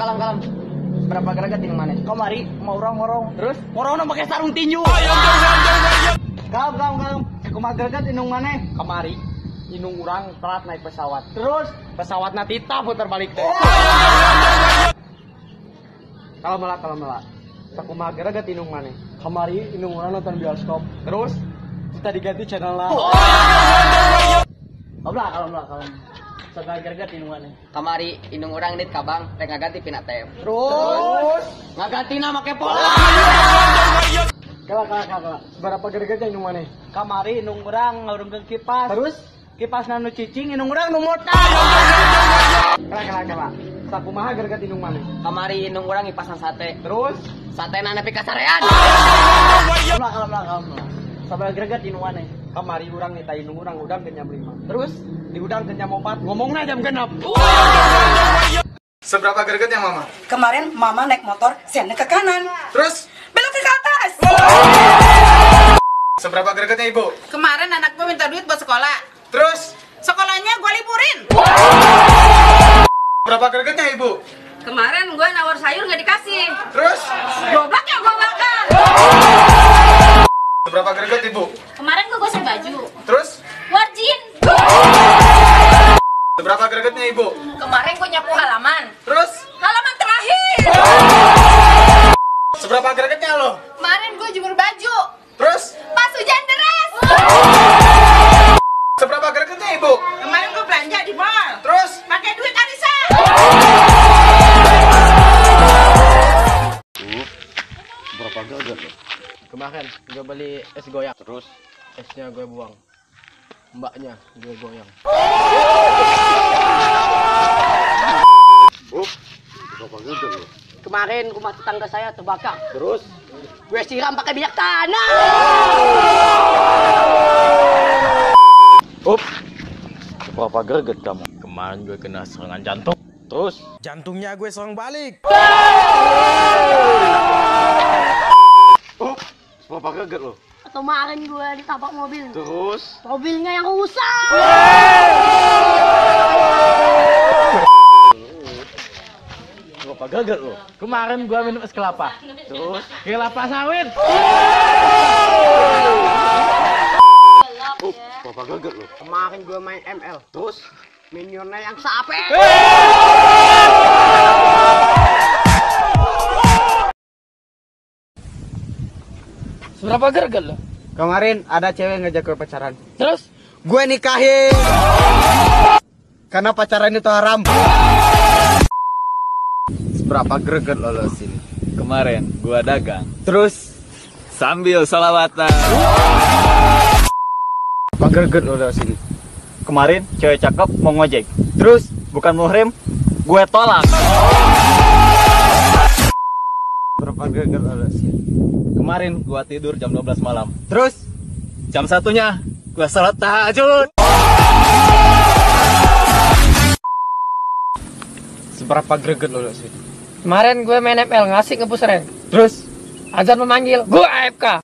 kalem. Berapa geragat ini mana? Kamari mau orang-orang. Terus? Orang pakai sarung tinju. Kalem. Kumaha geragat inung mana? Kamari inung urang telat naik pesawat. Terus Pesawat natita putar balik teh. Kalau melak. Sakumaha geragat inung mana? kamari inung orang nonton bioskop. Terus? Kita diganti channel lah. Kalem. Segala geragat inung mana? Kamari inung urang nit kabang rek ngaganti pina tem. Terus Ngagantina make pola. Kala. Berapa geragat inung mana? Kamari inung orang ngurungkeun kipas. Terus? Kipas nanu cicing inung orang nu mota. Kala. Sakumaha geragat inung mana? Kamari inung urang ipasan sate. Terus Satena nepi kasarean. kalem. Sabaraha geragat inung mana? Kamari urang nita inung urang udang ke jam 5. Terus Di udang ke jam 4 ngomongna jam genep. Seberapa gregetnya mama? Kemarin mama naik motor, sennya ke kanan, Terus belok ke atas. seberapa gregetnya ibu? Kemarin anak gue minta duit buat sekolah. Terus Sekolahnya gue liburin. berapa gregetnya ibu? Kemarin gue nawar sayur nggak dikasih. Terus Gobaknya gue bakar. seberapa greget ibu? Kemarin gue gosok baju. Terus Warjin. seberapa gregetnya ibu? Kemarin gue nyapu halaman. Terus Halaman terakhir. seberapa gregetnya lo? Kemarin gue jemur baju. Terus Pas hujan deras. seberapa gregetnya ibu? Kemarin gue belanja di mall. Terus Pakai duit arisan. Berapa greget lo? Kemarin gue beli es goyang. Terus esnya gue buang. Mbaknya gue goyang. Kemarin rumah tetangga saya terbakar. Terus gue siram pakai minyak tanah. Berapa greget kamu? Kemarin gue kena serangan jantung. Terus Jantungnya gue serang balik. berapa greget lo? Kemarin gue ditabrak mobil. Terus Mobilnya yang rusak. berapa greget lo? Kemarin gue minum es kelapa. Terus Kelapa sawit. berapa greget lo? Kemarin gue main ML. Terus Minionnya yang sape. Seberapa greget lo? Kemarin ada cewek ngajak gue pacaran. Terus Gue nikahin. Karena pacaran itu haram. berapa greget lo sini? Kemarin gua dagang Terus sambil salawatan. apa greget lo sini? Kemarin cewek cakep mau ngojek. Terus Bukan muhrim, gue tolak. berapa greget lo sini? Kemarin gua tidur jam 12 malam. Terus Jam satunya gua salat tahajud. seberapa greget lo sini? kemarin gue main ML ngasih ngebus rank. Terus Azan memanggil, gue AFK.